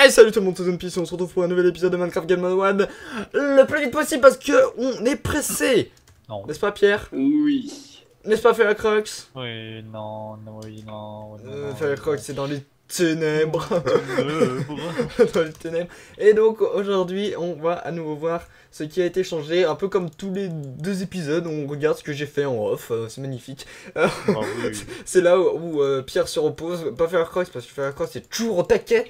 Hey, salut tout le monde, c'est Zone Peace et on se retrouve pour un nouvel épisode de Minecraft Game Mode 1 le plus vite possible parce que on est pressé. Non. N'est-ce pas Pierre? Oui. N'est-ce pas Firecrox? Oui, non, non, oui, non. Firecrox c'est dans les ténèbres. Dans les ténèbres. Et donc aujourd'hui on va à nouveau voir ce qui a été changé, un peu comme tous les deux épisodes, on regarde ce que j'ai fait en off, c'est magnifique. Bah, oui. C'est là où Pierre se repose, pas Firecrox parce que Firecrox est toujours au taquet.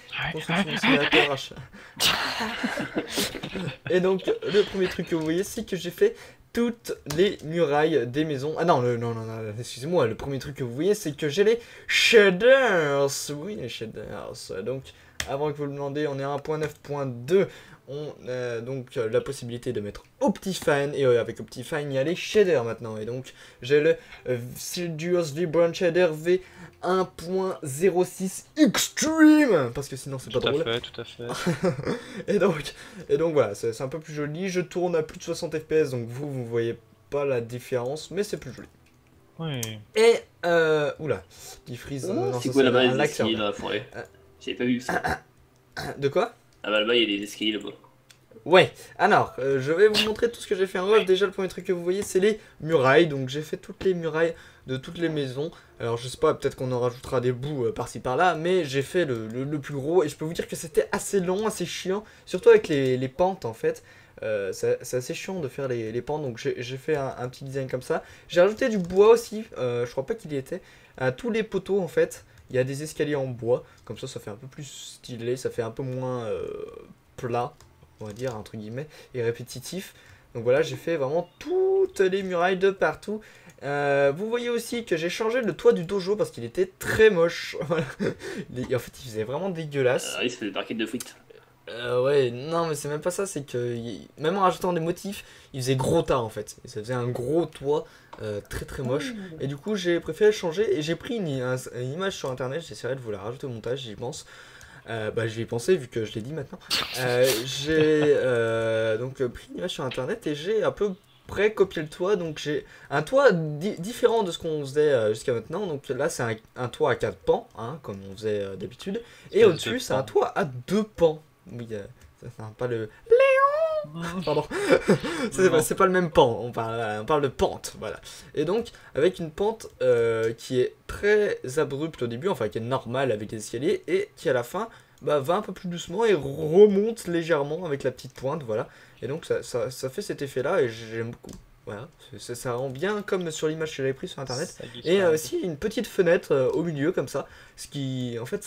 Et donc le premier truc que vous voyez c'est que j'ai fait toutes les murailles des maisons. Ah non, non, excusez-moi, le premier truc que vous voyez c'est que j'ai les shaders. Oui, les shaders. Donc avant que vous le demandiez, on est à 1.9.2. On a donc la possibilité de mettre Optifine, et avec Optifine il y a les shaders maintenant, et donc j'ai le Sildius Vibrant Shader V 1.06 Extreme, parce que sinon c'est pas drôle. Tout à fait. et donc voilà, c'est un peu plus joli, je tourne à plus de 60 fps, donc vous voyez pas la différence, mais c'est plus joli. Oui. Et oula, qui freeze. C'est quoi là-bas les escaliers dans la forêt? J'avais pas vu ça. De quoi? Ah bah là-bas il y a des escaliers là-bas. Ouais, alors, je vais vous montrer tout ce que j'ai fait en off. Déjà, le premier truc que vous voyez, c'est les murailles. Donc, j'ai fait toutes les murailles de toutes les maisons. Alors, je sais pas, peut-être qu'on en rajoutera des bouts par-ci par-là, mais j'ai fait le plus gros. Et je peux vous dire que c'était assez long, assez chiant. Surtout avec les pentes, en fait. C'est assez chiant de faire les pentes. Donc, j'ai fait un petit design comme ça. J'ai rajouté du bois aussi. Je crois pas qu'il y était. À tous les poteaux, en fait, il y a des escaliers en bois. Comme ça fait un peu plus stylé. Ça fait un peu moins plat, on va dire, entre guillemets, et répétitif. Donc voilà, j'ai fait vraiment toutes les murailles de partout. Vous voyez aussi que j'ai changé le toit du dojo parce qu'il était très moche. Voilà. En fait, il faisait vraiment dégueulasse. Il se fait des barquettes de frites. Ouais, non, mais c'est même pas ça, c'est que même en rajoutant des motifs, il faisait gros tas en fait. Et ça faisait un gros toit très moche. Et du coup, j'ai préféré changer et j'ai pris une image sur internet. J'essaierai de vous la rajouter au montage, j'y pense. Bah, je vais y penser vu que je l'ai dit maintenant. J'ai donc pris une image sur internet et j'ai à peu près copié le toit. Donc j'ai un toit différent de ce qu'on faisait jusqu'à maintenant. Donc là c'est un toit à 4 pans, hein, comme on faisait d'habitude. Et au-dessus c'est un toit à 2 pans. Oui, pas le... Léon. Pardon. C'est pas le même pan, on parle de pente, voilà. Et donc, avec une pente qui est très abrupte au début, enfin qui est normale avec les escaliers, et qui à la fin va un peu plus doucement et remonte légèrement avec la petite pointe, voilà. Et donc ça fait cet effet-là, et j'aime beaucoup. Voilà, ça rend bien comme sur l'image que j'avais prise sur internet. Et aussi une petite fenêtre au milieu, comme ça, ce qui, en fait,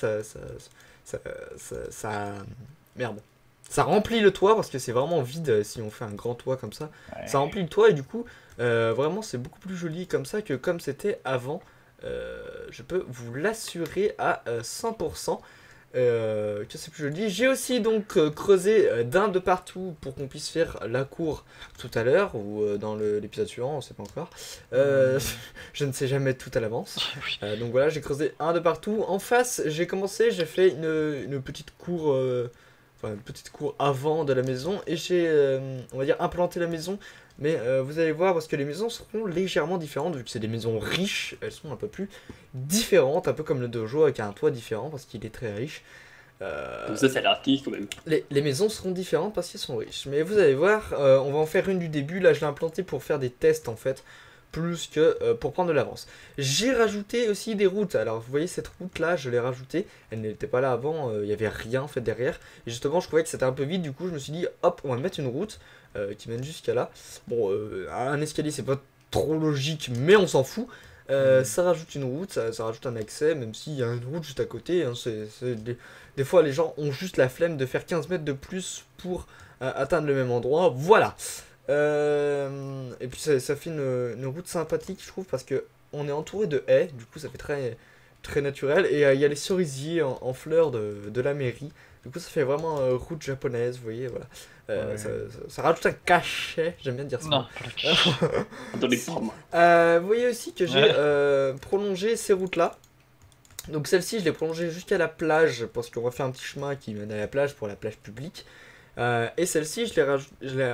merde. Ça remplit le toit parce que c'est vraiment vide si on fait un grand toit comme ça. Ouais. Ça remplit le toit et du coup, vraiment c'est beaucoup plus joli comme ça que comme c'était avant. Je peux vous l'assurer à 100%. Que c'est plus joli. J'ai aussi donc creusé d'un de partout pour qu'on puisse faire la cour tout à l'heure ou dans l'épisode suivant, on sait pas encore. Je ne sais jamais tout à l'avance. Donc voilà, j'ai creusé un de partout. En face, j'ai fait une petite cour. Enfin, une petite cour avant de la maison et j'ai, on va dire, implanté la maison, mais vous allez voir parce que les maisons seront légèrement différentes vu que c'est des maisons riches, elles sont un peu plus différentes, un peu comme le dojo avec un toit différent parce qu'il est très riche. Comme ça a l'air riche quand même. Les maisons seront différentes parce qu'elles sont riches, mais vous allez voir, on va en faire une du début, là je l'ai implanté pour faire des tests en fait, plus que pour prendre de l'avance. J'ai rajouté aussi des routes. Alors vous voyez cette route là, je l'ai rajoutée. Elle n'était pas là avant, il n'y avait rien en fait derrière. Et justement je trouvais que c'était un peu vide, du coup je me suis dit hop on va mettre une route qui mène jusqu'à là. Bon un escalier c'est pas trop logique mais on s'en fout. Ça rajoute une route, ça rajoute un accès, même s'il y a une route juste à côté. Hein, des fois les gens ont juste la flemme de faire 15 mètres de plus pour atteindre le même endroit. Voilà. Et puis ça fait une route sympathique je trouve parce que on est entouré de haies, du coup ça fait très naturel et il y a les cerisiers en fleurs de la mairie, du coup ça fait vraiment route japonaise, vous voyez, voilà. Ouais. Ça rajoute un cachet, j'aime bien dire ça. Non, vous voyez aussi que j'ai prolongé ces routes là. Donc celle-ci je l'ai prolongée jusqu'à la plage parce qu'on va faire un petit chemin qui mène à la plage pour la plage publique. Et celle-ci, je l'ai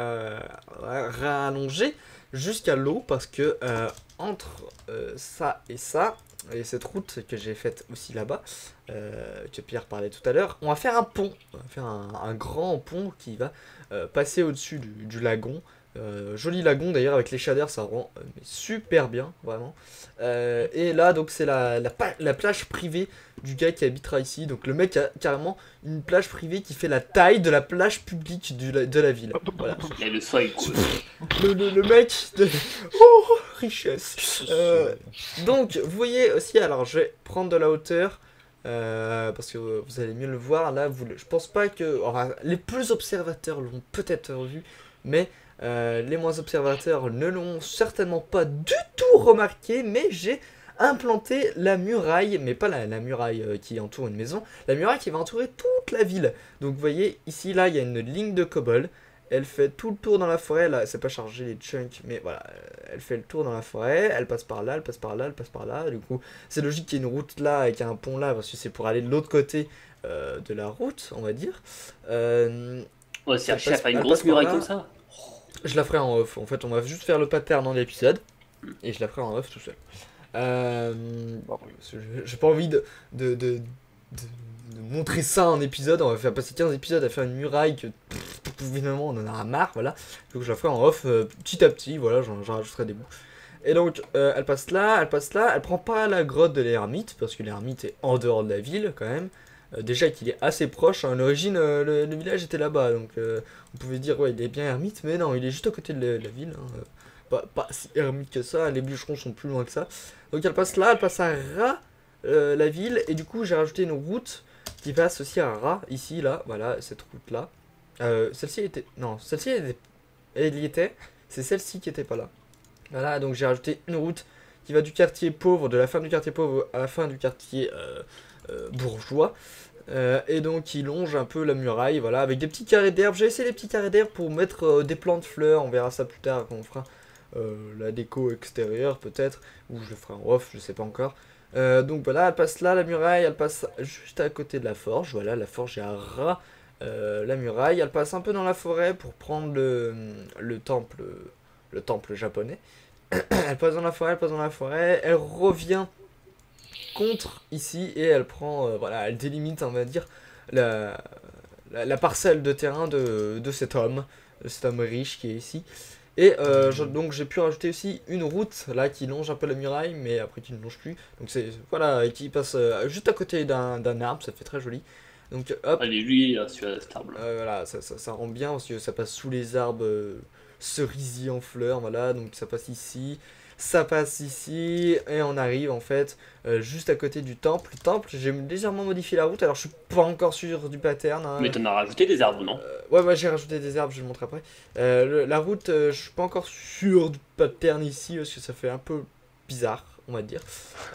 rallongée jusqu'à l'eau parce que entre ça et ça, et cette route que j'ai faite aussi là-bas, que Pierre parlait tout à l'heure, on va faire un pont. On va faire un grand pont qui va passer au-dessus du lagon. Joli lagon d'ailleurs avec les shaders, ça rend mais super bien vraiment. Et là donc c'est la plage privée du gars qui habitera ici. Donc le mec a carrément une plage privée qui fait la taille de la plage publique de la ville. Voilà. Il y a le seuil quoi. Le mec de... Oh, richesse. Donc vous voyez aussi, alors je vais prendre de la hauteur. Parce que vous allez mieux le voir là, je pense pas que... Enfin, les plus observateurs l'ont peut-être vu, mais les moins observateurs ne l'ont certainement pas du tout remarqué, mais j'ai implanté la muraille, mais pas la muraille qui entoure une maison, la muraille qui va entourer toute la ville. Donc vous voyez, ici, là, il y a une ligne de cobble, elle fait tout le tour dans la forêt, là, c'est pas chargé les chunks, mais voilà, elle fait le tour dans la forêt, elle passe par là, elle passe par là, elle passe par là, du coup, c'est logique qu'il y ait une route là et qu'il y ait un pont là, parce que c'est pour aller de l'autre côté de la route, on va dire. Ouais, c'est archi à faire une grosse muraille comme ça. Je la ferai en off. En fait, on va juste faire le pattern dans l'épisode. Et je la ferai en off tout seul. J'ai pas envie de montrer ça en épisode. On va faire passer 15 épisodes à faire une muraille que évidemment on en a marre. Voilà. Donc je la ferai en off petit à petit. Voilà, j'en rajouterai des bouts. Et donc elle passe là, elle prend pas la grotte de l'ermite. Parce que l'ermite est en dehors de la ville quand même. Déjà qu'il est assez proche, hein. À l'origine le village était là-bas, donc on pouvait dire ouais il est bien ermite, mais non il est juste à côté de la ville, hein. Pas si ermite que ça, les bûcherons sont plus loin que ça. Donc elle passe là, elle passe à Ras, la ville, et du coup j'ai rajouté une route qui passe aussi à Ras, ici là, voilà cette route là. Celle-ci était, non celle-ci elle y était, c'est celle-ci qui était pas là. Voilà, donc j'ai rajouté une route qui va du quartier pauvre, de la fin du quartier pauvre à la fin du quartier bourgeois. Et donc il longe un peu la muraille, voilà, avec des petits carrés d'herbe. J'ai essayé les petits carrés d'herbe pour mettre des plants de fleurs, on verra ça plus tard quand on fera la déco extérieure peut-être, ou je le ferai en off, je sais pas encore. Donc voilà, elle passe là, la muraille, elle passe juste à côté de la forge, voilà, la forge est à ras la muraille, elle passe un peu dans la forêt pour prendre le temple japonais. Elle passe dans la forêt, elle revient contre ici et elle prend, voilà, elle délimite, on va dire, la parcelle de terrain de cet homme riche qui est ici. Et donc j'ai pu rajouter aussi une route là qui longe un peu la muraille, mais après qui ne longe plus. Donc c'est, voilà, et qui passe juste à côté d'un arbre, ça fait très joli. Donc hop. Allez, lui, sur cet arbre. Voilà, ça rend bien parce que ça passe sous les arbres cerisiers en fleurs, voilà, donc ça passe ici. Ça passe ici et on arrive en fait juste à côté du temple. Le temple, j'ai légèrement modifié la route, alors je suis pas encore sûr du pattern. Hein. Mais t'en as rajouté des arbres, non? Ouais, j'ai rajouté des arbres, je vais le montrer après. La route, je suis pas encore sûr du pattern ici parce que ça fait un peu bizarre, on va dire.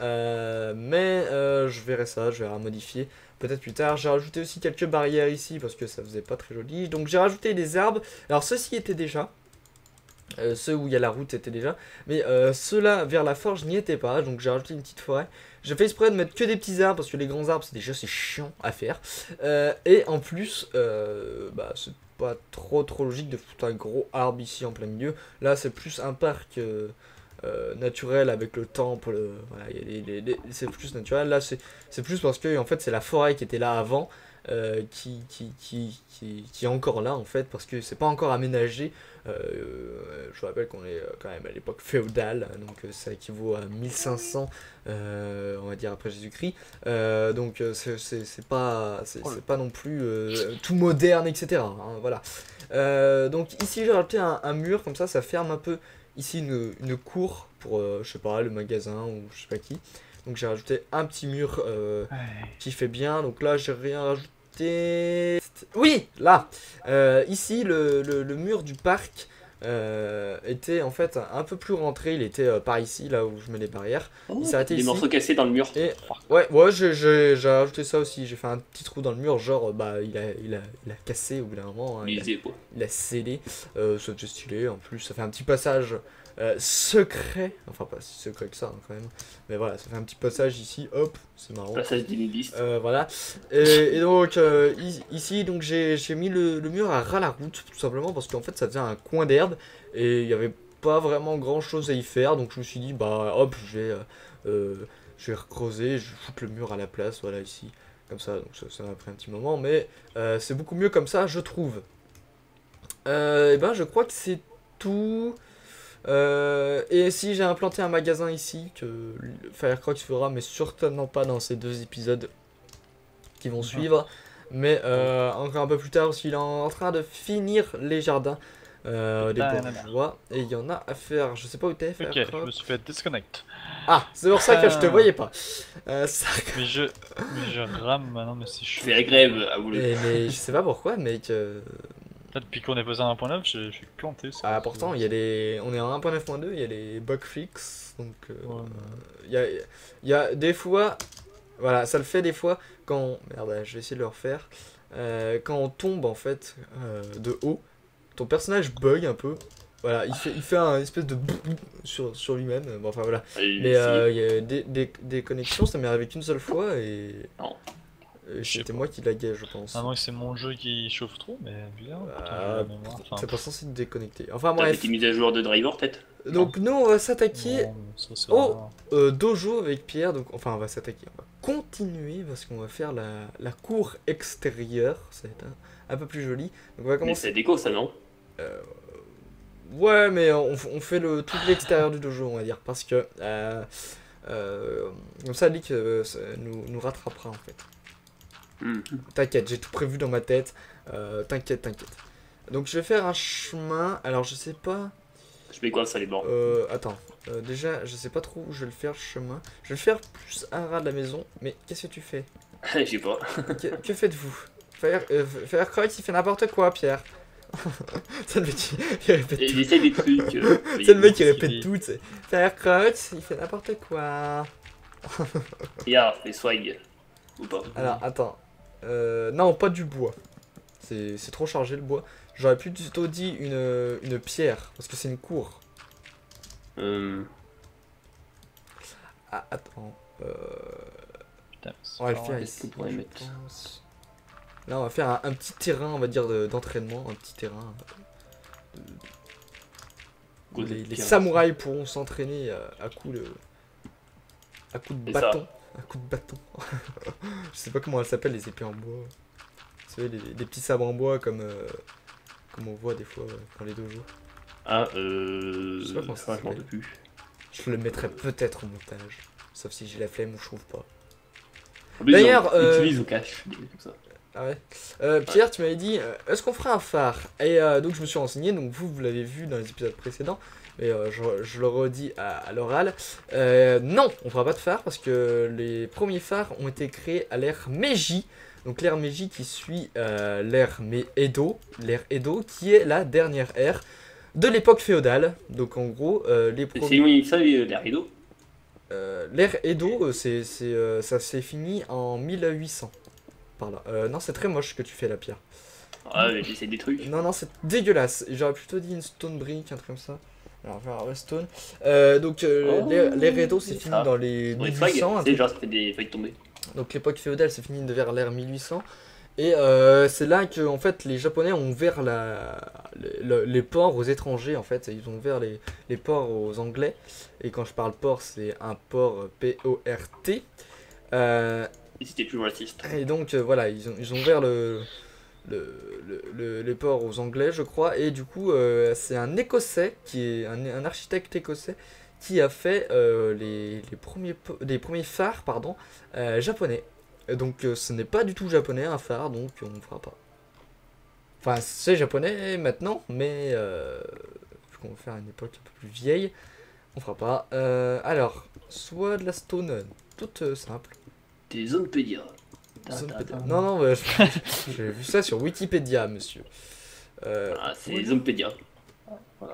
Mais je verrai ça, je vais la modifier peut-être plus tard. J'ai rajouté aussi quelques barrières ici parce que ça faisait pas très joli. Donc j'ai rajouté des arbres. Alors ceux-ci étaient déjà. Ceux où il y a la route étaient déjà, mais ceux-là vers la forge n'y étaient pas, donc j'ai rajouté une petite forêt. J'ai fait exprès de mettre que des petits arbres parce que les grands arbres c'est chiant à faire. Et en plus, c'est pas trop logique de foutre un gros arbre ici en plein milieu. Là c'est plus un parc naturel avec le temple, voilà, c'est plus naturel. Là c'est plus parce que en fait c'est la forêt qui était là avant. Qui est encore là en fait parce que c'est pas encore aménagé. Je vous rappelle qu'on est quand même à l'époque féodale, donc ça équivaut à 1500 on va dire après Jésus-Christ, donc c'est pas non plus tout moderne, etc. Hein, voilà. Donc ici j'ai rajouté un mur comme ça ferme un peu ici une cour pour je sais pas le magasin ou je sais pas qui. Donc j'ai rajouté un petit mur qui fait bien. Donc là j'ai rien rajouté. Oui, là ici le mur du parc était en fait un peu plus rentré. Il était par ici, là où je mets les barrières. Il s'arrêtait ici. Des morceaux cassés dans le mur. Et ouais j'ai rajouté ça aussi. J'ai fait un petit trou dans le mur, genre il a cassé au bout d'un moment. Hein, il a scellé. C'était stylé. En plus ça fait un petit passage secret, enfin pas si secret que ça hein, quand même, mais voilà, ça fait un petit passage ici, hop, c'est marrant. Passage d'Iniliste. Voilà, et donc ici donc j'ai mis le mur à ras la route, tout simplement parce qu'en fait ça faisait un coin d'herbe et il n'y avait pas vraiment grand chose à y faire, donc je me suis dit bah hop je je vais recreuser, je foutre le mur à la place, voilà, ici. Comme ça, donc ça m'a pris un petit moment, mais c'est beaucoup mieux comme ça, je trouve. Et ben, je crois que c'est tout. Et si j'ai implanté un magasin ici, que Firecrox fera, mais certainement pas dans ces 2 épisodes qui vont suivre. Mais encore un peu plus tard, parce qu'il est en train de finir les jardins. Des bourgeois, et il y en a à faire. Je sais pas où t'es, Ok, je me suis fait disconnect. Ah, c'est pour ça que je te voyais pas. Mais je rame maintenant, mais si je Je fais la grève à vous le. mais je sais pas pourquoi, mec. Là, depuis qu'on est posé à 1.9, je suis planté. Ah, pourtant, il y a les. On est en 1.9.2, il y a les bug fix. Donc, Ouais, il y a des fois. Voilà, ça le fait des fois quand. Merde, je vais essayer de le refaire. Quand on tombe en fait de haut, ton personnage bug un peu. Voilà, il fait un espèce de sur lui-même. Bon, enfin voilà. Mais il y a des connexions, ça m'est arrivé qu'une seule fois et. Non. C'était moi qui laguais, je pense. Ah non, c'est mon jeu qui chauffe trop, mais bizarre. C'est pas censé te déconnecter. Enfin T'as bref. des mises à jour de driver peut-être? Donc nous on va s'attaquer au dojo avec Pierre. Donc enfin on va s'attaquer. On va continuer parce qu'on va faire la cour extérieure. Ça va être un peu plus joli. Donc on va Mais commencer. c'est déco ça non? Ouais mais on fait tout l'extérieur du dojo on va dire. Parce que comme ça Lick nous rattrapera en fait. T'inquiète, j'ai tout prévu dans ma tête. T'inquiète. Donc je vais faire un chemin. Alors je sais pas. Je mets quoi ça les bords? Attends. Déjà, je sais pas trop où je vais le faire, le chemin. Je vais le faire plus à ras de la maison. Mais qu'est-ce que tu fais? Je sais pas. Que faites-vous? Firecrox, il fait n'importe quoi, Pierre. C'est le mec qui répète Il tout. essaie des trucs. C'est le mec qui répète tout, tu sais. Firecrox, il fait n'importe quoi. Regarde, les swag. Ou pas? Alors, attends. Non, pas du bois. C'est trop chargé le bois. J'aurais plutôt dit une pierre, parce que c'est une cour. Ah, attends. Putain, On va le faire ici. Je pense. Là, on va faire un petit terrain, on va dire, d'entraînement. Un petit terrain. Où les samouraïs pourront s'entraîner à coups de bâton. Un coup de bâton. Je sais pas comment elles s'appellent, les épées en bois. Vous savez, les petits sabres en bois comme on voit des fois dans les dojos. Ah, je sais pas comment ça s'appelle. plus. Je le mettrai peut-être au montage. Sauf si j'ai la flemme ou je trouve pas. D'ailleurs, utilise ou cache. Comme ça. Ah ouais. Pierre, tu m'avais dit, est-ce qu'on ferait un phare? Et donc je me suis renseigné, donc vous l'avez vu dans les épisodes précédents. Mais je le redis à l'oral. Non, on fera pas de phare parce que les premiers phares ont été créés à l'ère Meiji. Donc l'ère Meiji qui suit l'ère Edo. L'ère Edo qui est la dernière ère de l'époque féodale. Donc en gros, les premiers... C'est éloigné de ça, l'ère Edo? L'ère Edo, ça s'est fini en 1800. Par là. Non, c'est très moche ce que tu fais là, Pierre. Ouais, mais j'essaie des trucs. Non, c'est dégueulasse. J'aurais plutôt dit une stone brick, un truc comme ça. Alors, on va faire un redstone. Donc, l'ère Edo, c'est fini dans les 1800. C'est genre, ça fait des feuilles tombées. Donc, l'époque féodale, c'est fini vers l'ère 1800. Et c'est là que, en fait, les Japonais ont ouvert les ports aux étrangers, en fait. Ils ont ouvert les ports aux Anglais. Et quand je parle port, c'est un port P-O-R-T. Et c'était plus raciste. Et donc, voilà, ils ont ouvert les ports aux Anglais, je crois, et du coup c'est un Écossais qui est un architecte écossais qui a fait les premiers phares japonais. Et donc ce n'est pas du tout japonais un phare, donc on ne fera pas. Enfin c'est japonais maintenant, mais vu qu'on va faire une époque un peu plus vieille, on fera pas. Alors, soit de la stone toute simple. Des Zonpedia. Non, j'ai vu ça sur Wikipédia, monsieur. Ah, c'est les Zonpedia. Voilà.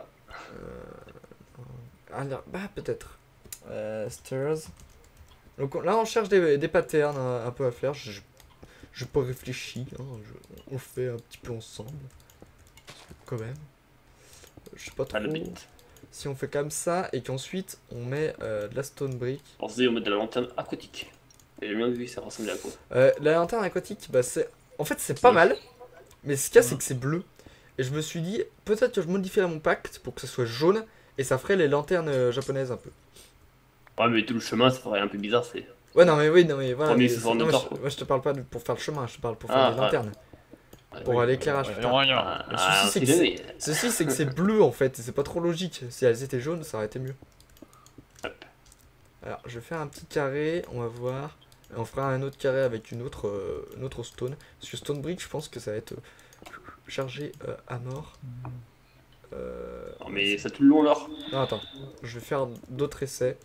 Alors, peut-être. Stairs. Donc là, on cherche des patterns un peu à faire. Je pas réfléchi. Hein, on le fait un petit peu ensemble. Quand même. Je sais pas trop. Si on fait comme ça et qu'ensuite on met de la stone brick. Pensez, on met de la lanterne aquatique. J'ai bien vu, ça ressemblait à quoi? La lanterne aquatique, c'est... En fait, c'est pas mal. Mais ce qu'il y a, c'est que c'est bleu. Et je me suis dit, peut-être que je modifierais mon pacte pour que ce soit jaune. Et ça ferait les lanternes japonaises un peu. Ouais, mais tout le chemin, ça ferait un peu bizarre, c'est. Ouais, non, mais oui, non, mais voilà. 3600 Non, de temps. moi, je te parle pas pour faire le chemin, je te parle pour faire Ah, des lanternes. Pour Oui, l'éclairage, putain. Le souci, on c'est sait que jamais. c'est bleu en fait, et c'est pas trop logique. Si elles étaient jaunes, ça aurait été mieux. Hop. Alors, je vais faire un petit carré, on va voir. Et on fera un autre carré avec une autre stone. Parce que stone brick, je pense que ça va être chargé à mort. Non, mais ça tout le long, alors. Non, attends, je vais faire d'autres essais.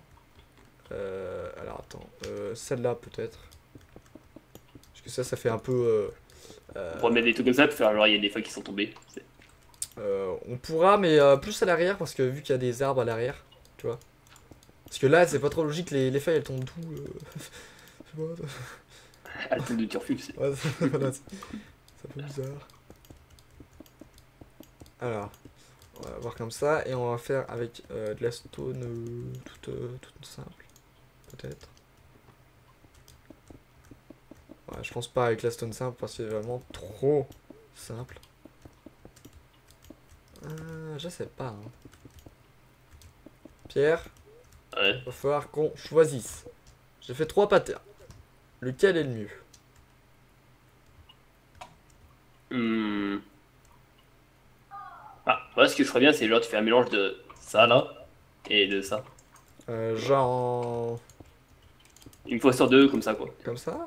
Alors, attends, celle-là peut-être. Parce que ça fait un peu. On pourrait mettre des trucs comme ça pour faire genre, il y a des fois qui sont tombés. On pourra, mais plus à l'arrière, parce que vu qu'il y a des arbres à l'arrière, tu vois. Parce que là, c'est pas trop logique, les feuilles elles tombent d'où je sais pas. Ah, le truc de turfu, c'est. Ouais, voilà, c'est un peu bizarre. Alors, on va voir comme ça, et on va faire avec de la stone toute simple, peut-être. Ouais, je pense pas avec la stone simple, parce que c'est vraiment trop simple. Je sais pas. Hein. Pierre, Ouais. va falloir qu'on choisisse. J'ai fait 3 patterns. Lequel est le mieux? Ah, moi, ce que je ferais bien, c'est genre, tu fais un mélange de ça là et de ça. Genre Une fois sur deux, comme ça, quoi. comme ça?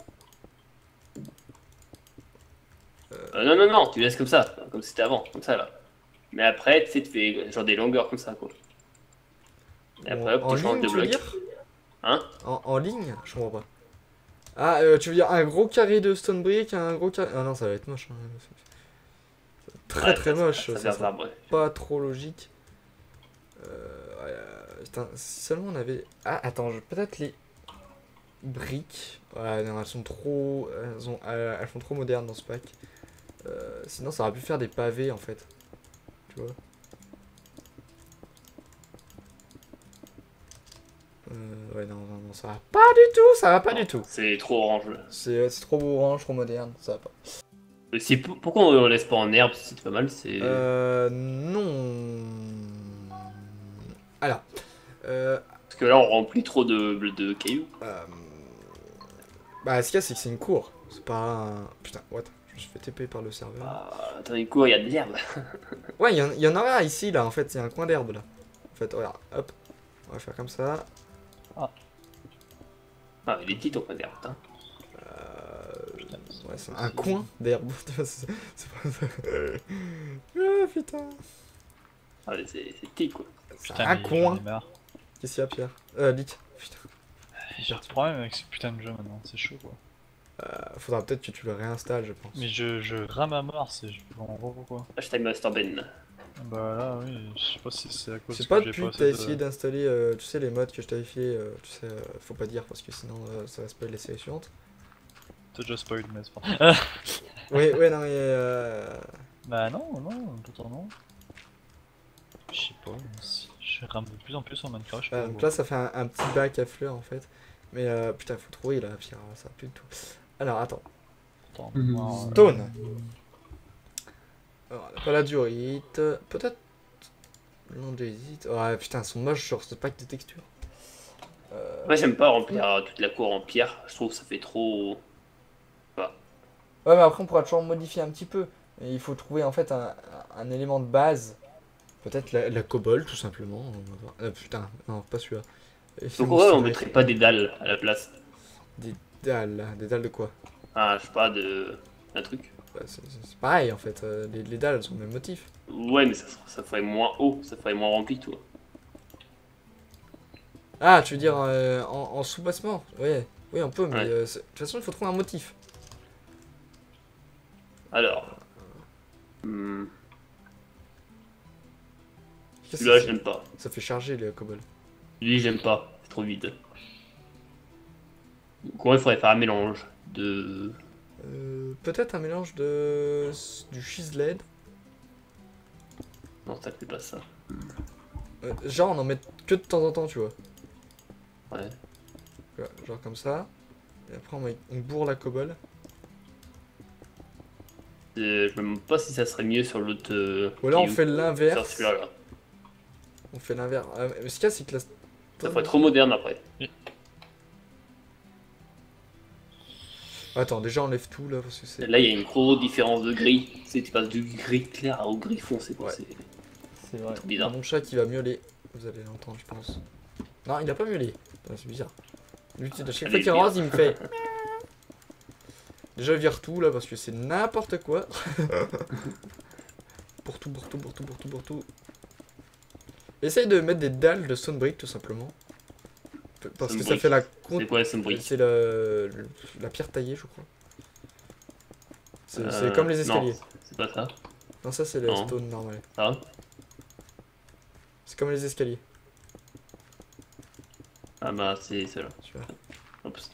Non, non, non, tu laisses comme ça, comme c'était avant, comme ça là. Mais après, tu sais, tu fais genre des longueurs comme ça, quoi. Et après, hop, En tu changes ligne, de tu veux bloc. dire? Hein? En ligne? Je comprends pas. Ah, tu veux dire un gros carré de stone brick, un gros carré... Ah non, ça va être moche. Hein. Très Ouais, très moche, Ça ça fait sera ça, ouais. pas trop logique. Putain, si seulement on avait... Ah, attends, peut-être les briques. Ouais, non, elles sont trop... Elles font trop modernes dans ce pack. Sinon, ça aurait pu faire des pavés, en fait. Tu vois. Ouais, non, ça va pas du tout, ça va pas du tout. C'est trop orange. Là. C'est trop orange, trop moderne, ça va pas. Pourquoi on laisse pas en herbe? C'était pas mal, c'est. Non. Alors, Parce que là, on remplit trop de cailloux. bah, ce qu'il y a, c'est que c'est une cour. C'est pas un... Putain, what? Je me suis fait TP par le serveur. Ah, attends, une cour, il y a de l'herbe. Ouais, il y en aura ici, là, en fait. Il y a un coin d'herbe, là. En fait, regarde, hop. On va faire comme ça. Ah, il est petit ton coin d'herbe, putain. Ouais, c'est un coin d'herbe. c'est pas ça. Ah, putain. Ah, mais c'est petit, quoi. C'est Putain, un mais j'en coin. ai marre. Qu'est-ce qu'il y a, Pierre? Dites. Putain. J'ai un problème avec ce putain de jeu maintenant, c'est chaud quoi. Faudra peut-être que tu le réinstalles, je pense. Mais je rame à mort, je comprends pas pourquoi. Hashtag Master Ben. Bah là, oui, je sais pas si c'est à cause Je sais que pas j'ai depuis pas que t'as assez essayé d'installer, tu sais, les modes que je t'avais fait, tu sais, faut pas dire parce que sinon ça va spoiler les séries suivantes. T'as déjà spoilé, mais c'est pas. Oui, ouais, non, mais Bah non, pourtant non. Je sais pas, je rame de plus en plus en Minecraft, je sais pas donc là ça fait un petit bac à fleurs en fait. Mais putain, faut trouver là, Pierre, ça va plus du tout. Alors attends, pourquoi. Attends, Mhm. moi, Stone. Alors, la paladurite, peut-être l'andésite. Ouais, putain, elles sont moches sur ce pack de textures. Moi, j'aime pas remplir toute la cour en pierre. Je trouve que ça fait trop. Ouais, mais après on pourra toujours modifier un petit peu. Et il faut trouver en fait un élément de base. Peut-être la cobble tout simplement. On va voir. Putain, non, pas celui-là. Et Donc, sinon, ouais, on c'est mettrait pas des dalles à la place. des dalles. Des dalles de quoi? Ah, je sais pas, un truc. Bah, c'est pareil en fait. Les dalles elles sont le même motif. Ouais, mais ça ferait moins haut, ça ferait moins rempli, tout. Ah, tu veux dire en sous-bassement? Ouais, oui, on peut, mais Ouais. de toute façon il faut trouver un motif. Alors. Hmm, Qu'est-ce Celui-là, que j'aime pas. ça fait charger les cobble. Lui, j'aime pas. C'est trop vide. Donc, ouais, il faudrait faire un mélange de. Peut-être un mélange du chiseled. Non, ça fait pas ça. Genre on en met que de temps en temps, tu vois. Ouais. Genre comme ça. Et après on bourre la cobble. Je me demande pas si ça serait mieux sur l'autre. Ou alors on caillou. fait Sur l'inverse. celui-là, là. On fait l'inverse. Mais ce qu'il y a, c'est que la Ça pourrait être trop moderne après. Attends, déjà enlève tout là parce que c'est. Là, il y a une grosse différence de gris. Tu sais, tu passes du gris clair au gris foncé. Quoi. Ouais. C'est vrai. bizarre. Mon chat qui va miauler. Vous allez l'entendre, je pense. Non, il a pas miaulé. C'est bizarre. Lui, à chaque fois qu'il rase, il me fait. Déjà, vire tout là parce que c'est n'importe quoi. Pour tout. Essaye de mettre des dalles de stone brick tout simplement. Parce que ça fait la. C'est quoi stone brick? C'est la pierre taillée, je crois. C'est comme les escaliers. C'est pas ça. Non, ça c'est le stone normal. Ah. C'est comme les escaliers. Ah bah c'est celle-là. Oups.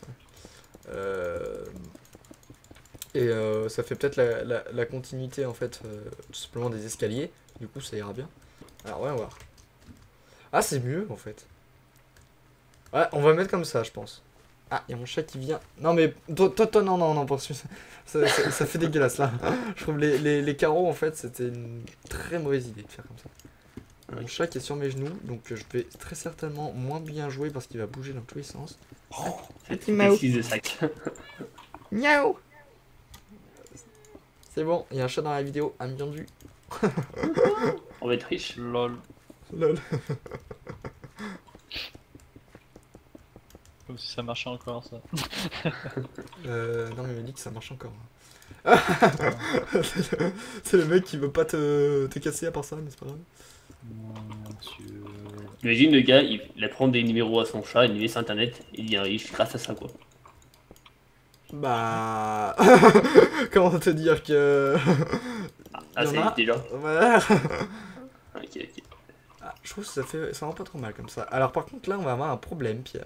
Et ça fait peut-être la continuité en fait, tout simplement des escaliers. Du coup ça ira bien. Alors ouais, on va voir. Ah c'est mieux en fait. Ouais, on va mettre comme ça je pense. Ah, il y a mon chat qui vient. Non mais toi non, parce que ça fait dégueulasse là. Je trouve les carreaux en fait c'était une très mauvaise idée de faire comme ça. Mon chat qui est sur mes genoux, donc je vais très certainement moins bien jouer parce qu'il va bouger dans tous les sens. Petit Mao. De sac. Miaou. C'est bon, il y a un chat dans la vidéo, 1 million de vues. On va être riche. Lol. Lol. Comme si ça marchait encore ça. Non mais il m'a dit que ça marche encore. C'est le mec qui veut pas te casser à part ça, mais c'est pas grave. Mon Dieu. Imagine le gars, il apprend des numéros à son chat, il les met sur internet, et il devient riche grâce à ça quoi. Bah... Comment te dire que... Ah ça existe déjà. Ouais. Ok. Ah, je trouve que ça rend pas trop mal comme ça. Alors par contre là on va avoir un problème Pierre.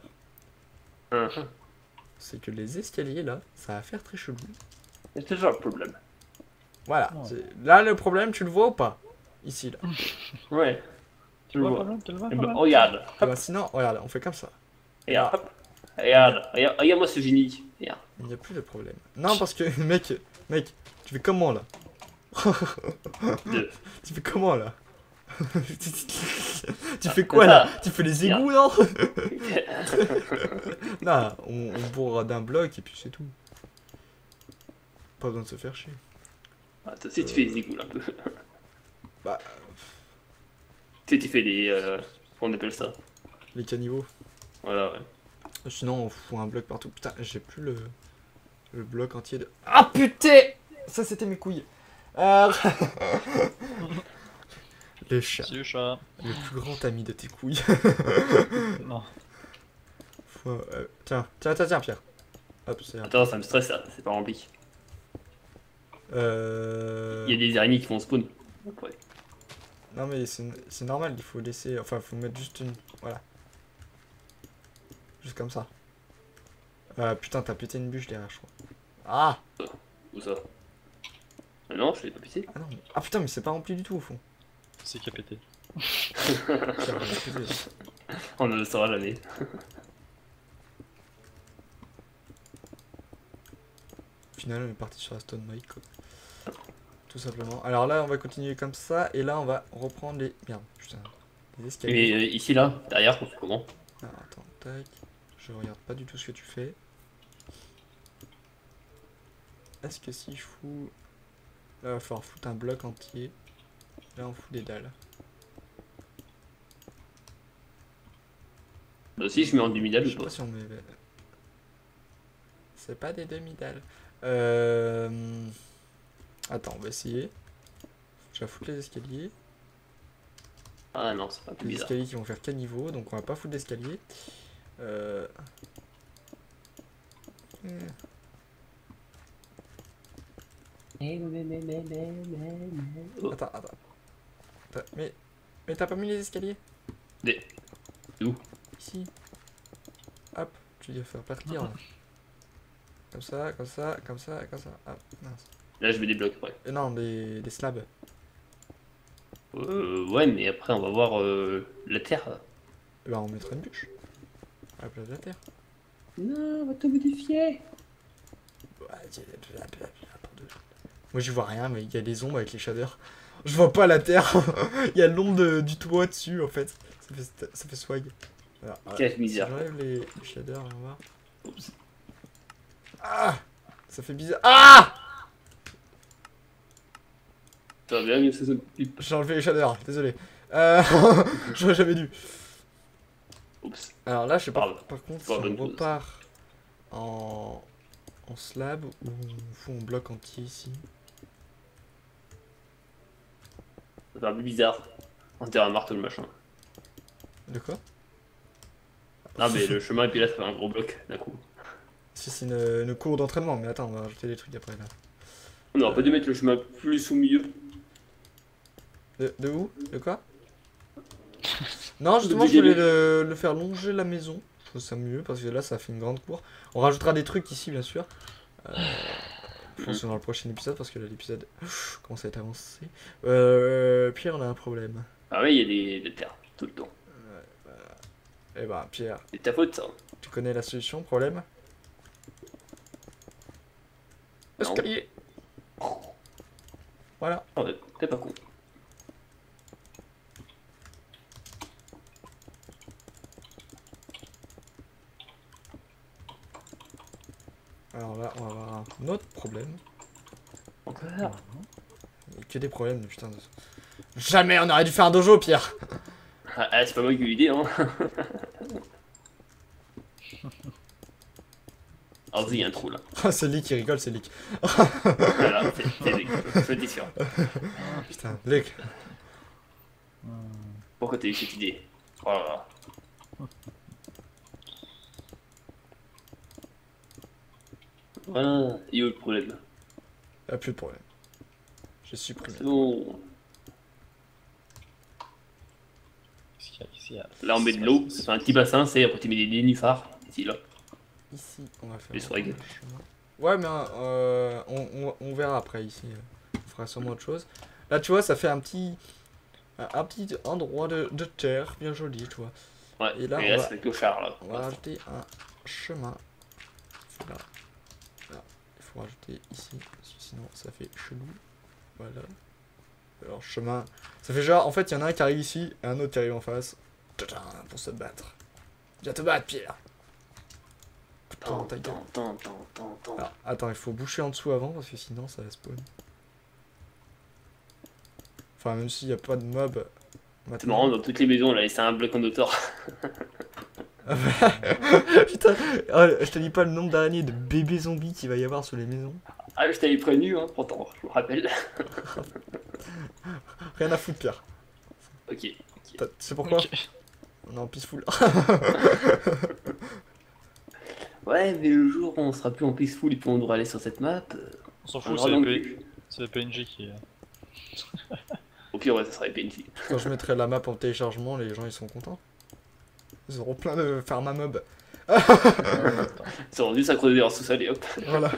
C'est que les escaliers là, ça va faire très chelou. C'est toujours un problème. Voilà. Là le problème tu le vois ou pas? Ici là. Ouais. Tu le vois? Regarde. Bah, sinon, regarde, on fait comme ça. Regarde, hop. Regarde-moi ce génie. Regarde. Il n'y a plus de problème. Non, parce que, mec, tu fais comment là? Tu fais comment là? Tu fais quoi là? Tu fais les égouts, non? Non, on bourre d'un bloc et puis c'est tout. Pas besoin de se faire chier. Ah, toi aussi tu fais les égouts là un peu. Bah. Tu fais les. Comment on appelle ça? Les caniveaux. Voilà, ouais. Sinon, on fout un bloc partout. Putain, j'ai plus le bloc entier de. Ah putain! Ça, c'était mes couilles. Le chat. C'est le chat. Le plus grand ami de tes couilles. Non. Tiens, Pierre. Hop, c'est un... Attends, ça me stresse ça, c'est pas rempli. Il y a des araignées qui font spawn. Ouais. Non mais c'est normal, il faut laisser... Enfin, faut mettre juste une... Voilà. Juste comme ça. Putain, t'as pété une bûche derrière, je crois. Ah! Où ça? Ah non, je l'ai pas pété. Ah non, mais... Ah putain, mais c'est pas rempli du tout au fond. C'est qui a pété. On ne le saura jamais. Au final, on est parti sur la stone mic, quoi. Tout simplement. Alors là, on va continuer comme ça, et là, on va reprendre les... Merde, putain. Les escaliers. Mais ici, là, derrière, on fait comment? Alors, attends, tac. Je regarde pas du tout ce que tu fais. Est-ce que si je fous... Là, il va falloir foutre un bloc entier. Là, on fout des dalles. Bah si, je mets en demi-dalle Je ou sais pas? pas si on met... C'est pas des demi-dalles. Attends, on va essayer. Je vais foutre les escaliers. Ah non, c'est pas plus Les bizarre. escaliers qui vont faire caniveau, donc on va pas foutre d'escalier. Attends. Mais t'as pas mis les escaliers? Où? Ici. Hop, tu dois faire partir là. Comme ça. Hop, mince. Là, je mets des blocs, ouais. Non, des slabs. Ouais, mais après, on va voir la terre. Bah, on mettra une bûche. À la place de la terre. Non, on va te modifier. Moi, je vois rien, mais il y a des ombres avec les shaders. Je vois pas la terre. Il y a l'ombre du toit dessus, en fait. Ça fait swag. Alors, Quelle si misère. j'enlève les shaders, on va voir. Oups. Ah, ça fait bizarre. Ah, Ça va bien, mieux ça pipe. j'ai enlevé les shaders, désolé. J'aurais jamais dû. Oups. Alors là, je sais pas, Parle. par contre, si Pas on bonne chose. repart en slab ou on fout en bloc entier ici. Ça fait un peu bizarre. On dirait un marteau le machin. De quoi? Non mais le chemin et puis là ça fait un gros bloc d'un coup. Si c'est une cour d'entraînement, mais attends, on va rajouter des trucs après là. On aurait pas dû mettre le chemin plus au milieu. De où? De quoi? Non, justement, je voulais le faire longer la maison. Je trouve ça mieux parce que là, ça fait une grande cour. On rajoutera des trucs ici, bien sûr. Je pense que dans le prochain épisode parce que là, l'épisode commence à être avancé. Pierre, on a un problème. Ah oui, il y a des terres tout le temps. Eh ben, Pierre, C'est ta faute ça. tu connais la solution au problème? Non. Escalier. Voilà. Ah ouais, t'es pas con. Alors là, on va avoir un autre problème. Encore. Il y a que des problèmes, putain. Jamais on aurait dû faire un dojo, Pierre. Ah, c'est pas moi qui ai eu l'idée hein. Ah vas-y, il y a un trou là. C'est Lick qui rigole, c'est Lick. Voilà, c'est Lick. Je suis sûr. Putain, Lick. Pourquoi t'as eu cette idée? Oh là là. Voilà, il y a eu le problème. Y'a plus de problème. J'ai supprimé. C'est bon. Qu'est-ce qu'il y a ici? Là on met de l'eau, ça fait un petit bassin, c'est après tu mets des nénuphars. Ici là. Ici, on va faire Les swag. un chemin. Ouais, mais on verra après ici. On fera sûrement autre chose. Là, tu vois, ça fait un petit endroit de terre bien joli, tu vois. Ouais, Et là, et on là va- c'est le clochard là. On va rajouter un chemin. Là. Là. Il faut rajouter ici, parce que sinon ça fait chelou. Voilà. Alors, chemin. Ça fait genre, en fait, il y en a un qui arrive ici et un autre qui arrive en face. Tadam, pour se battre. Viens te battre, Pierre. Tant, Ta gueule. tant. Alors, attends, il faut boucher en dessous avant parce que sinon ça va spawn. Enfin, même s'il n'y a pas de mob. C'est marrant, dans toutes les maisons on a laissé un bloc en hauteur. Putain, oh, je te dis pas le nombre d'araignées de bébés zombies qu'il va y avoir sur les maisons. Ah, je t'avais prévenu, hein, pourtant, je me rappelle. Rien à foutre, Pierre. Ok. Tu sais pourquoi? Ok. On est en peaceful. Ouais, mais le jour où on sera plus en peaceful et puis on devra aller sur cette map, On s'en on fout, aura non plus. c'est le PNG qui est. Au pire, ouais, ça sera les PNJ. Quand je mettrai la map en téléchargement, les gens ils sont contents. Ils auront plein de pharma mob. Ils auront dû s'accrocher dans leur sous-sol et hop. Voilà.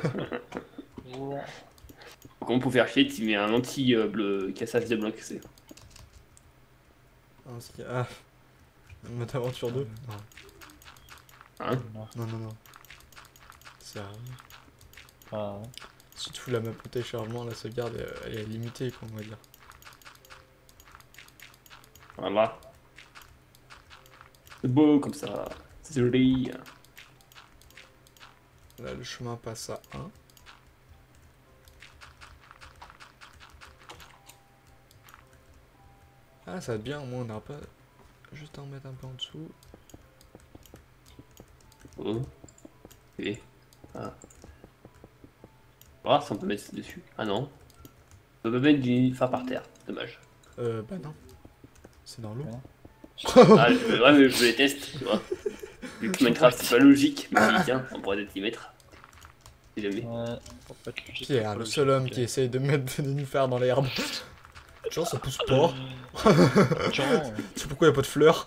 Comment pour faire chier, tu mets un anti-cassage de blocs, c'est. Ah, mode aventure 2. Non, Hein? Non. non. C'est Ah, si tu fous la map en téléchargement, la sauvegarde elle est limitée, quoi, on va dire. Voilà. C'est beau comme ça. C'est joli. Là, le chemin passe à 1. Ah, ça va être bien, au moins on n'aura pas juste à en mettre un peu en dessous. Oh. Et. Ah. Ah, ça on peut mettre dessus. Ah non. On peut pas mettre du phare par terre. Dommage. Bah non. C'est dans l'eau. Ouais. Ah, ouais, mais je les teste, tu vois. Vu que Minecraft c'est pas logique, mais tiens, on pourrait peut-être y mettre. Si jamais. ouais, pour pas être logique, Pierre, faut le pas seul homme logique. qui essaye de mettre des nénuphars dans l'herbe. Genre, ça pousse pas. Tiens, Je sais pourquoi y a pas de fleurs.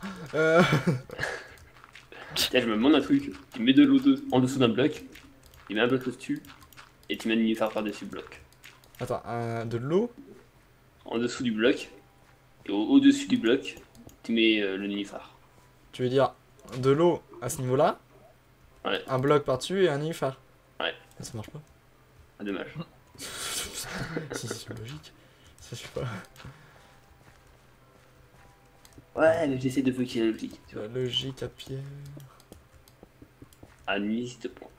Tiens, je me demande un truc. Tu mets de l'eau en dessous d'un bloc, tu mets un bloc au-dessus, et tu mets un nénuphar par-dessus le bloc. Attends, de l'eau. En dessous du bloc, et au-dessus du bloc, tu mets le nénuphar. Tu veux dire de l'eau à ce niveau-là. Ouais. Un bloc par-dessus et un nénuphar. Ouais. Ah, ça marche pas. Ah, dommage. Si, c'est logique. Ça, je sais pas. Ouais, mais j'essaie de bloquer la logique. Tu vois. La logique à pierre. Ah, nuit, s'il te plaît.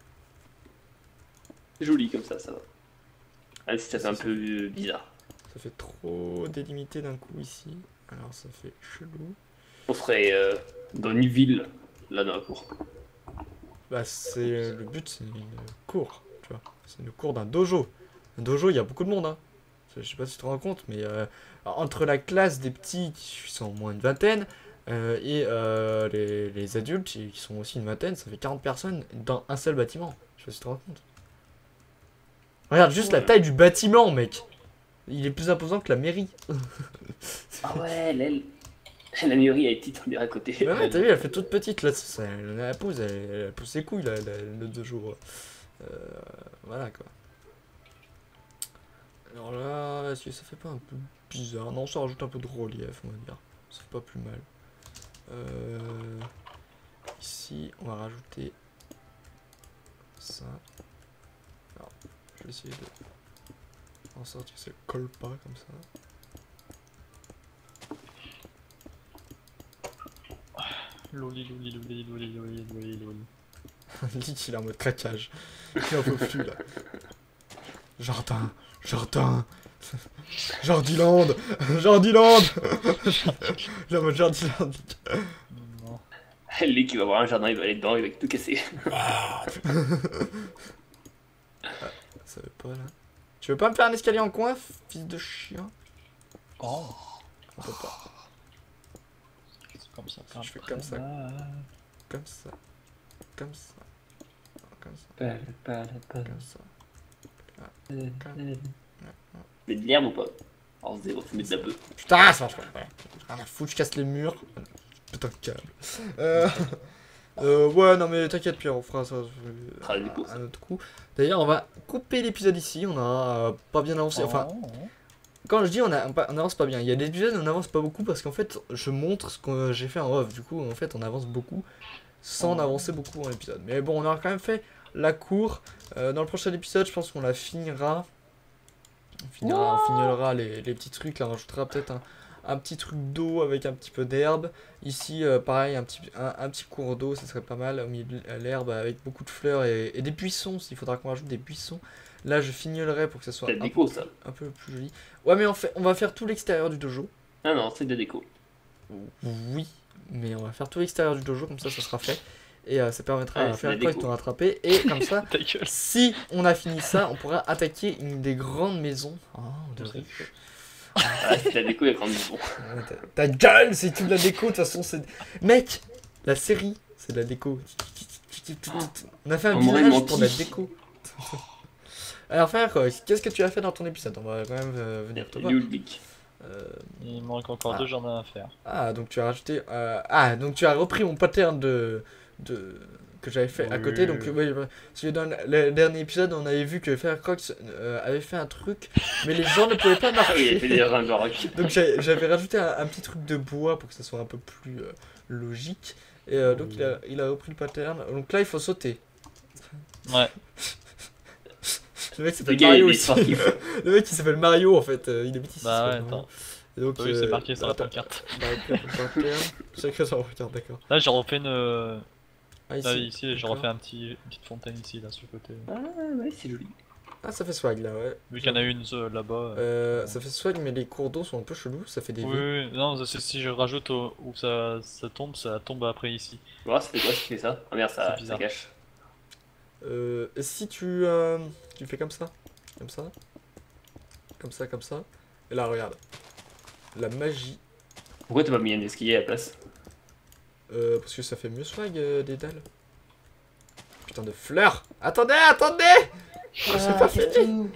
C'est joli comme ça va. Ah, si ça fait un peu bizarre. Ça fait trop délimité d'un coup ici. Alors ça fait chelou. On serait dans une ville, là dans la cour. Bah c'est le but, c'est une cour, tu vois. C'est une cour d'un dojo. Un dojo, il y a beaucoup de monde, hein. Je sais pas si tu te rends compte, mais entre la classe des petits qui sont au moins une vingtaine et les adultes qui sont aussi une vingtaine, ça fait 40 personnes dans un seul bâtiment. Je sais pas si tu te rends compte. Regarde juste la taille du bâtiment, mec. Il est plus imposant que la mairie. Ah ouais, la mairie elle est petite, on dirait à côté. Bah ouais, t'as vu, elle fait toute petite là. Elle pousse, elle pousse ses couilles là, le dojo. Voilà quoi. Alors là, est-ce que ça fait pas un peu bizarre? Non, ça rajoute un peu de relief, on va dire. Ça fait pas plus mal. Ici, on va rajouter ça. Alors, je vais essayer de en sorte que ça colle pas comme ça. Loli, loli, loli, loli, loli, loli, loli. Lit, il est en mode craquage. Il en peut plus là. Jardin, jardin. Jardiland, Jardiland. Il est en mode Jardiland. Non. Lui qui va avoir un jardin, il va aller dedans, il va tout casser. Ça veut pas là. Tu veux pas me faire un escalier en coin, fils de chien? Oh. On peut pas. C'est comme ça. Je fais comme ça. Comme ça. Comme ça. Comme ça. Comme ça. Mais de l'herbe ou pas? Alors zéro, tu mets de la bœuf. Putain, ça marche pas. Rien à foutre, je casse les murs. Putain de câble. Ouais, non mais t'inquiète Pierre, on fera ça un autre coup. D'ailleurs, on va couper l'épisode ici, on a pas bien avancé. Enfin, quand je dis on avance pas bien, il y a des épisodes où on avance pas beaucoup parce qu'en fait, je montre ce que j'ai fait en off. Du coup, en fait, on avance beaucoup sans avancer beaucoup en épisode. Mais bon, on aura quand même fait la cour. Dans le prochain épisode, je pense qu'on la finira. On finira les petits trucs, là, on rajoutera peut-être un petit truc d'eau avec un petit peu d'herbe. Ici, pareil, un petit cours d'eau, ça serait pas mal. Au milieu de l'herbe avec beaucoup de fleurs et des buissons, s'il faudra qu'on rajoute des buissons. Là, je fignolerai pour que ça soit un peu plus joli. Ouais, mais on va faire tout l'extérieur du dojo. Ah non, c'est de la déco. Oui, mais on va faire tout l'extérieur du dojo, comme ça sera fait. Et ça permettra à faire quoi de rattraper. Et comme ça, si on a fini ça, on pourra attaquer une des grandes maisons. Oh, de riches. Ah, c'est de la déco, il y a grande maison. Ta gueule, c'est tout de la déco, de toute façon, c'est... Mec, la série, c'est de la déco. On a fait un village pour de la déco. Alors frère, qu'est-ce que tu as fait dans ton épisode? On va quand même venir te voir. Il manque encore 2 jardins à faire. Ah, donc tu as rajouté... donc tu as repris mon pattern que j'avais fait à côté. Donc oui, parce que dans le dernier épisode, on avait vu que Firecrox avait fait un truc, mais les gens ne pouvaient pas marcher. Donc j'avais rajouté un petit truc de bois pour que ça soit un peu plus logique. Et donc il a repris le pattern. Donc là, il faut sauter. Ouais. Le mec s'appelle Mario aussi. Le mec il s'appelle Mario en fait. Il est petit. Bah ouais, attends. Donc, oui, c'est marqué sur la pancarte. C'est que ça, regarde, d'accord. Là, j'ai refait une. Ici, là, ici j'ai refait une petite fontaine ici, là, sur le côté. Ah ouais, c'est joli. Ah, ça fait swag là, ouais. Vu qu'il y en a une là-bas. Ça fait swag, mais les cours d'eau sont un peu chelous, ça fait des. Oui, non, si je rajoute où ça tombe après ici. Ouais, ça fait quoi si tu fais ça? Ah merde, ça cache. Si tu fais comme ça, comme ça, et là, regarde. La magie. Pourquoi t'as pas mis un escalier à la place? Parce que ça fait mieux swag des dalles. Putain de fleurs. Attendez. C'est pas fini.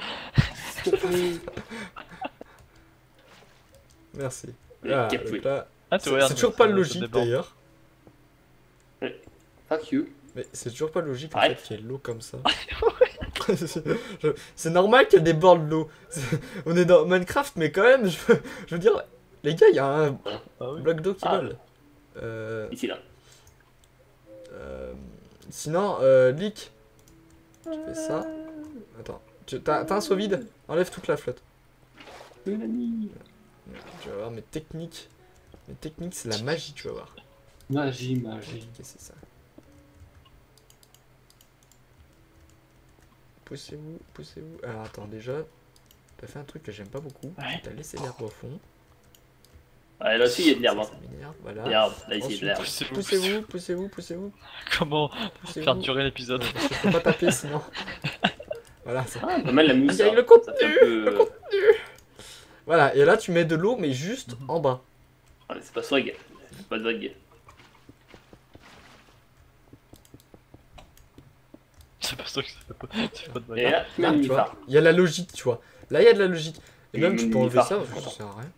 Merci. Là, c'est toujours pas logique d'ailleurs. Fuck you. Mais c'est toujours pas logique en fait qu'il y ait de l'eau comme ça. C'est normal qu'elle déborde l'eau. On est dans Minecraft, mais quand même, je veux dire, les gars, il y a un bloc d'eau qui vole. Ici là. Sinon, Leak, tu fais ça. Attends, t'as un seau vide? Enlève toute la flotte. Tu vas voir mes techniques Les techniques, c'est la magie, tu vas voir. Magie. Ok, c'est ça. Poussez-vous. Alors attends, déjà, t'as fait un truc que j'aime pas beaucoup. Ouais. T'as laissé l'herbe au fond. Ouais, là aussi, il y a de l'herbe. Ça m'énerve, voilà. Regarde, là, ici, il y a de l'herbe. Poussez-vous. Comment faire durer l'épisode? Parce que je peux pas taper sinon. Voilà, ça. Ah, pas mal la mousse. Il y a hein. le Ça fait un contenu, peu... Voilà, et là tu mets de l'eau, mais juste en bas. Ah, mais c'est pas swag. C'est pas de vague. C'est pas ça que ça fait pas, ça fait pas de Et bagarre. là, tu mets Là, le tu vois, mifar. il y a la logique, tu vois. Là, il y a de la logique. Et Et même, tu peux enlever mifar. ça, parce que ça sert à rien.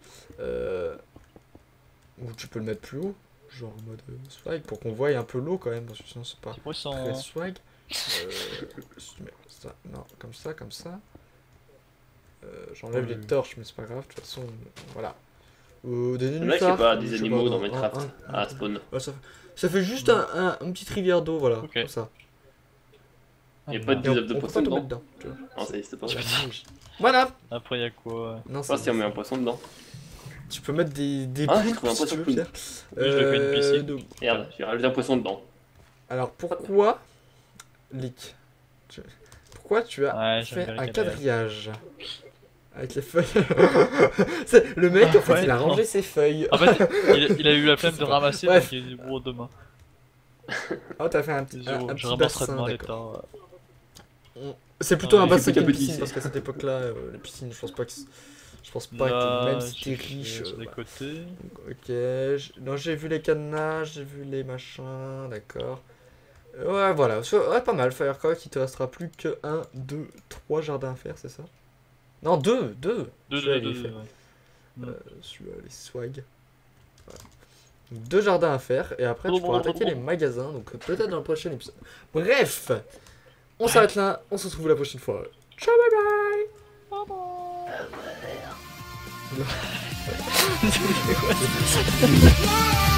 Ou tu peux le mettre plus haut, genre en mode swag, pour qu'on voie un peu l'eau quand même, parce que sinon c'est pas Petit poisson. très swag. Si tu mets ça, non, comme ça. J'enlève les torches, mais c'est pas grave, de toute façon, voilà. Des Là, je sais nénuphars, pas, ou des je sais animaux pas, dans un- Minecraft. un- Ah, spawn. Ouais, ça fait juste une petite rivière d'eau, voilà, Ok. comme ça. Y a pas de Et on, des œufs de on peut poisson pas tomber dedans. dedans, tu vois. Non, ça existe pas. C'est la magie. Voilà. Après, y'a quoi? Non, Je sais pas si on met un poisson dedans. Tu peux mettre des Ah, j'ai poulpes, trouvé un si tu poisson veux, poulpe. Pierre. Oui, je l'ai fait une piscine. Regarde, j'ai rajouté un poisson dedans. Alors pourquoi, Lick, pourquoi tu as Ouais, j'aime fait bien les un quatrièmes. quadrillage avec les feuilles? Le mec, en fait, Ouais, il a non. rangé ses feuilles. En fait, il a eu la flemme de ramasser, Bref. donc il est gros demain. Oh, t'as fait un Je petit ramasserai bassin, demain d'accord. l'état. C'est plutôt un Ouais, bassin petit à qu'une petit. piscine, parce qu'à cette époque-là, les piscines, je pense pas que Là, même si t'es j'ai riche... fait sur les voilà. côtés. Ok, non, j'ai vu les cadenas, j'ai vu les machins, d'accord. Ouais, voilà, ouais, pas mal, Firecock, il te restera plus que 1, 2, 3 jardins à faire, c'est ça? Non, 2. Celui-là, il est fait. Celui-là, les swag. Voilà. Donc, 2 jardins à faire, et après tu pourras attaquer les magasins, donc peut-être dans le prochain épisode. Bref, on s'arrête là, on se retrouve la prochaine fois. Ciao, bye bye! Bye bye.